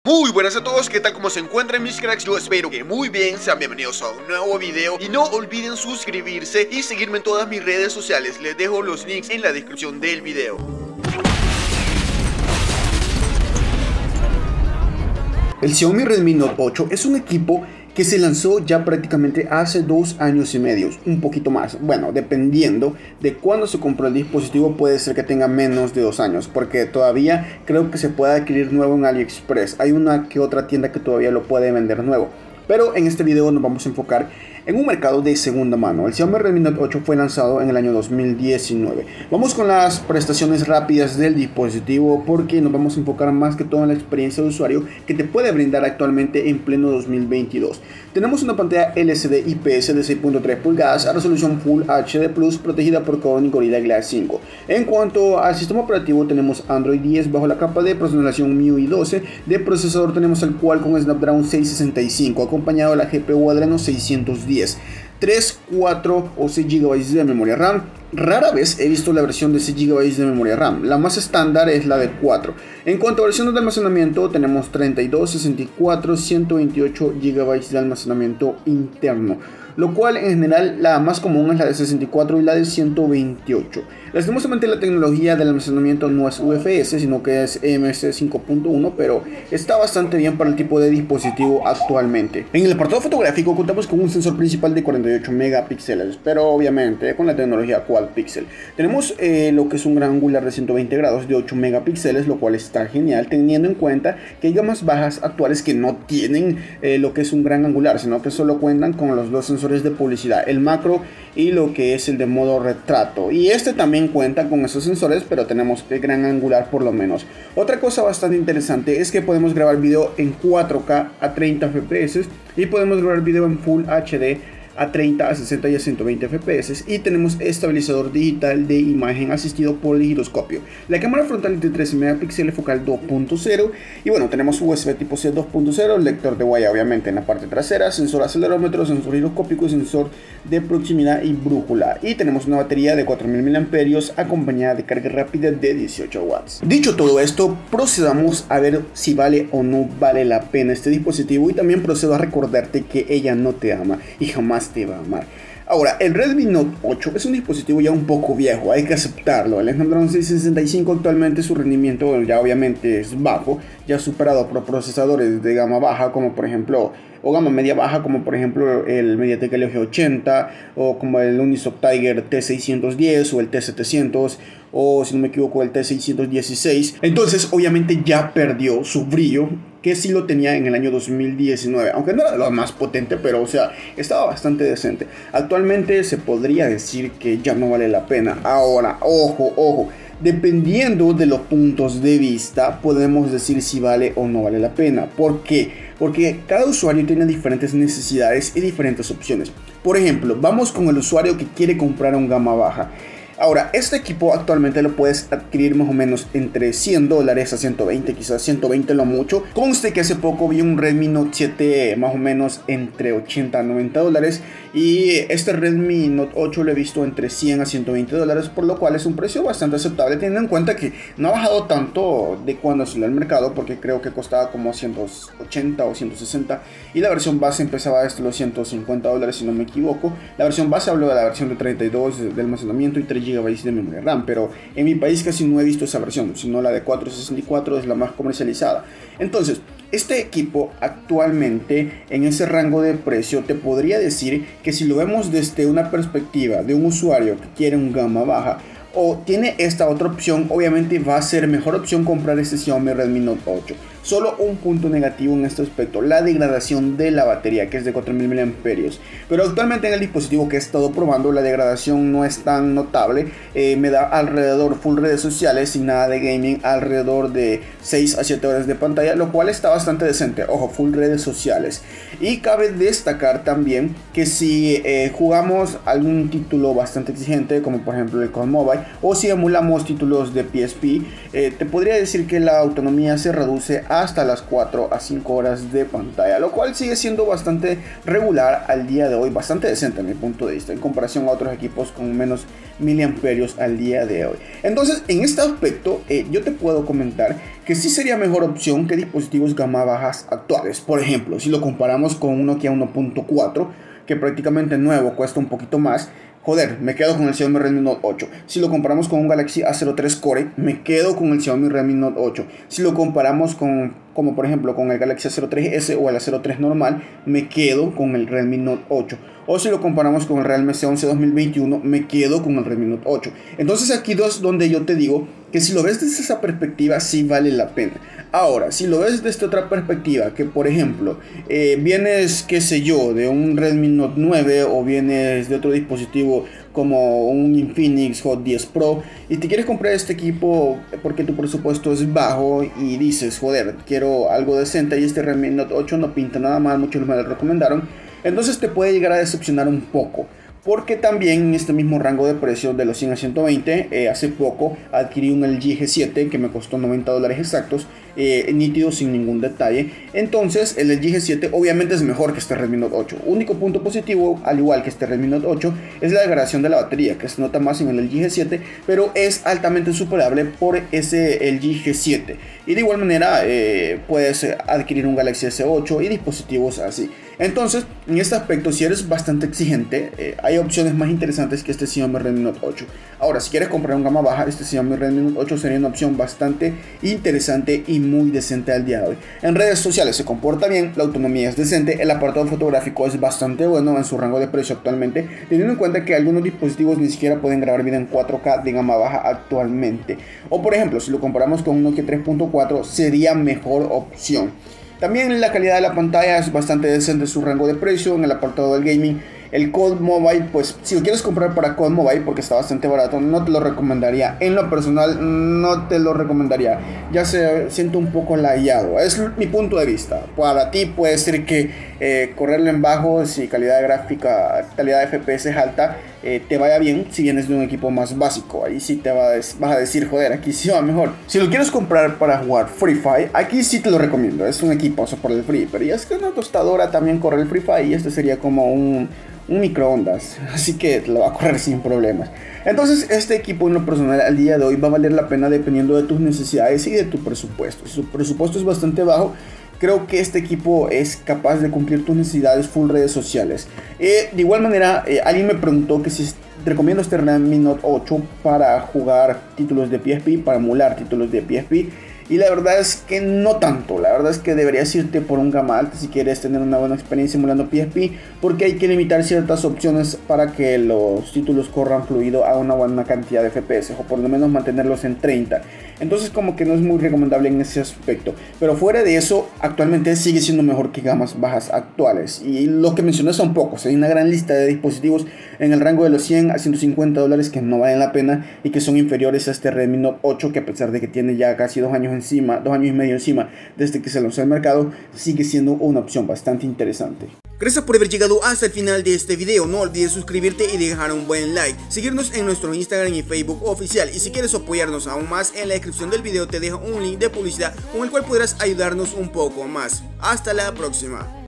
Muy buenas a todos, ¿qué tal? ¿Cómo se encuentran mis cracks? Yo espero que muy bien, sean bienvenidos a un nuevo video y no olviden suscribirse y seguirme en todas mis redes sociales, les dejo los links en la descripción del video. El Xiaomi Redmi Note 8 es un equipo que se lanzó ya prácticamente hace 2 años y medio, un poquito más. Bueno, dependiendo de cuándo se compró el dispositivo, puede ser que tenga menos de 2 años, porque todavía creo que se puede adquirir nuevo en AliExpress. Hay una que otra tienda que todavía lo puede vender nuevo. Pero en este video nos vamos a enfocar en un mercado de segunda mano. El Xiaomi Redmi Note 8 fue lanzado en el año 2019. Vamos con las prestaciones rápidas del dispositivo porque nos vamos a enfocar más que todo en la experiencia de usuario que te puede brindar actualmente en pleno 2022. Tenemos una pantalla LCD IPS de 6.3 pulgadas a resolución Full HD Plus protegida por Corning Gorilla Glass 5. En cuanto al sistema operativo, tenemos Android 10 bajo la capa de personalización MIUI 12. De procesador tenemos el Qualcomm Snapdragon 665 acompañado de la GPU Adreno 610. 3, 4 o 6 GB de memoria RAM. Rara vez he visto la versión de 6 GB de memoria RAM. La más estándar es la de 4. En cuanto a versiones de almacenamiento, tenemos 32, 64, 128 GB de almacenamiento interno, lo cual en general la más común es la de 64 y la de 128. Lastimosamente la tecnología del almacenamiento no es UFS, sino que es eMMC 5.1, pero está bastante bien para el tipo de dispositivo actualmente. En el apartado fotográfico contamos con un sensor principal de 48 megapíxeles, pero obviamente con la tecnología Quad Pixel. Tenemos lo que es un gran angular de 120 grados de 8 megapíxeles, lo cual está genial teniendo en cuenta que hay gamas bajas actuales que no tienen lo que es un gran angular, sino que solo cuentan con los dos sensores de publicidad, el macro y lo que es el de modo retrato, y este también cuenta con esos sensores, pero tenemos el gran angular por lo menos. Otra cosa bastante interesante es que podemos grabar video en 4K a 30 fps y podemos grabar video en Full HD a 30, a 60 y a 120 fps, y tenemos estabilizador digital de imagen asistido por el giroscopio. La cámara frontal es de 13 megapíxeles, focal 2.0, y bueno, tenemos USB tipo C 2.0, lector de huella obviamente en la parte trasera, sensor acelerómetro, sensor giroscópico, sensor de proximidad y brújula, y tenemos una batería de 4000 mAh acompañada de carga rápida de 18 watts. Dicho todo esto, procedamos a ver si vale o no vale la pena este dispositivo, y también procedo a recordarte que ella no te ama y jamás te va a amar. Ahora, el Redmi Note 8 es un dispositivo ya un poco viejo, hay que aceptarlo. El Snapdragon 665 actualmente su rendimiento ya obviamente es bajo, ya superado por procesadores de gama baja como por ejemplo, o gama media baja como por ejemplo el MediaTek Helio G80 o como el Unisoc Tiger T610 o el T700 o si no me equivoco el T616. Entonces obviamente ya perdió su brillo que sí lo tenía en el año 2019, aunque no era lo más potente, pero o sea, estaba bastante decente. Actualmente se podría decir que ya no vale la pena. Ahora, ojo, dependiendo de los puntos de vista, podemos decir si vale o no vale la pena. ¿Por qué? Porque cada usuario tiene diferentes necesidades y diferentes opciones. Por ejemplo, vamos con el usuario que quiere comprar un gama baja. Ahora, este equipo actualmente lo puedes adquirir más o menos entre $100 a 120, quizás 120 lo mucho. Conste que hace poco vi un Redmi Note 7 más o menos entre 80 a 90 dólares, y este Redmi Note 8 lo he visto entre 100 a 120 dólares, por lo cual es un precio bastante aceptable teniendo en cuenta que no ha bajado tanto de cuando salió al mercado, porque creo que costaba como 180 o 160 y la versión base empezaba desde los 150 dólares si no me equivoco. La versión base hablo de la versión de 32 de almacenamiento y 3 GB de memoria RAM, pero en mi país casi no he visto esa versión, sino la de 464 es la más comercializada. Entonces, este equipo actualmente en ese rango de precio te podría decir que si lo vemos desde una perspectiva de un usuario que quiere un gama baja o tiene esta otra opción, obviamente va a ser mejor opción comprar este Xiaomi Redmi Note 8. Solo un punto negativo en este aspecto, la degradación de la batería, que es de 4000 mAh. Pero actualmente en el dispositivo que he estado probando, la degradación no es tan notable. Me da alrededor full redes sociales sin nada de gaming, alrededor de 6 a 7 horas de pantalla, lo cual está bastante decente. Ojo, full redes sociales. Y cabe destacar también que si jugamos algún título bastante exigente, como por ejemplo el COD Mobile, o si emulamos títulos de PSP, te podría decir que la autonomía se reduce a hasta las 4 a 5 horas de pantalla, lo cual sigue siendo bastante regular al día de hoy, bastante decente a mi punto de vista en comparación a otros equipos con menos miliamperios al día de hoy. Entonces, en este aspecto yo te puedo comentar que sí sería mejor opción que dispositivos gama bajas actuales. Por ejemplo, si lo comparamos con un Nokia 1.4 que prácticamente nuevo, cuesta un poquito más, joder, me quedo con el Xiaomi Redmi Note 8. Si lo comparamos con un Galaxy A03 Core, me quedo con el Xiaomi Redmi Note 8. Si lo comparamos como por ejemplo con el Galaxy A03s o el A03 normal, me quedo con el Redmi Note 8. O si lo comparamos con el Realme C11 2021, me quedo con el Redmi Note 8. Entonces aquí es donde yo te digo que si lo ves desde esa perspectiva, sí vale la pena. Ahora, si lo ves desde otra perspectiva, que por ejemplo, vienes, qué sé yo, de un Redmi Note 9 o vienes de otro dispositivo como un Infinix Hot 10 Pro y te quieres comprar este equipo porque tu presupuesto es bajo y dices, joder, quiero algo decente y este Redmi Note 8 no pinta nada mal, muchos me lo recomendaron, entonces te puede llegar a decepcionar un poco. Porque también en este mismo rango de precios de los 100 a 120, hace poco adquirí un LG G7 que me costó $90 exactos, nítido sin ningún detalle. Entonces el LG G7 obviamente es mejor que este Redmi Note 8. Único punto positivo, al igual que este Redmi Note 8, es la degradación de la batería, que se nota más en el LG G7, pero es altamente superable por ese LG G7. Y de igual manera puedes adquirir un Galaxy S8 y dispositivos así. Entonces, en este aspecto, si eres bastante exigente, hay opciones más interesantes que este Xiaomi Redmi Note 8. Ahora, si quieres comprar un gama baja, este Xiaomi Redmi Note 8 sería una opción bastante interesante y muy decente al día de hoy. En redes sociales se comporta bien, la autonomía es decente, el apartado fotográfico es bastante bueno en su rango de precio actualmente, teniendo en cuenta que algunos dispositivos ni siquiera pueden grabar video en 4K de gama baja actualmente. O por ejemplo, si lo comparamos con un Nokia 3.4, sería mejor opción. También la calidad de la pantalla es bastante decente en su rango de precio. En el apartado del gaming, el COD Mobile, pues si lo quieres comprar para COD Mobile porque está bastante barato, no te lo recomendaría. En lo personal no te lo recomendaría, ya se siente un poco lagueado, es mi punto de vista. Para ti puede ser que correrlo en bajo, si calidad de gráfica, calidad de FPS es alta, te vaya bien si vienes de un equipo más básico. Ahí sí vas a decir, joder, aquí sí va mejor. Si lo quieres comprar para jugar Free Fire, aquí sí te lo recomiendo, es un equipazo por el Free. Pero ya es que una tostadora también corre el Free Fire y este sería como un microondas, así que lo va a correr sin problemas. Entonces este equipo en lo personal al día de hoy va a valer la pena dependiendo de tus necesidades y de tu presupuesto. Si tu presupuesto es bastante bajo, creo que este equipo es capaz de cumplir tus necesidades full redes sociales. De igual manera, alguien me preguntó que si recomiendo este Redmi Note 8 para jugar títulos de PSP, para emular títulos de PSP. Y la verdad es que no tanto, la verdad es que deberías irte por un gama alta si quieres tener una buena experiencia emulando PSP, porque hay que limitar ciertas opciones para que los títulos corran fluido a una buena cantidad de FPS, o por lo menos mantenerlos en 30. Entonces como que no es muy recomendable en ese aspecto, pero fuera de eso, actualmente sigue siendo mejor que gamas bajas actuales. Y lo que mencioné son pocos, hay una gran lista de dispositivos en el rango de los 100 a 150 dólares que no valen la pena y que son inferiores a este Redmi Note 8, que a pesar de que tiene ya casi 2 años encima, 2 años y medio encima desde que se lanzó al mercado, sigue siendo una opción bastante interesante. Gracias por haber llegado hasta el final de este video. No olvides suscribirte y dejar un buen like, seguirnos en nuestro Instagram y Facebook oficial, y si quieres apoyarnos aún más, en la descripción del video te dejo un link de publicidad con el cual podrás ayudarnos un poco más. Hasta la próxima.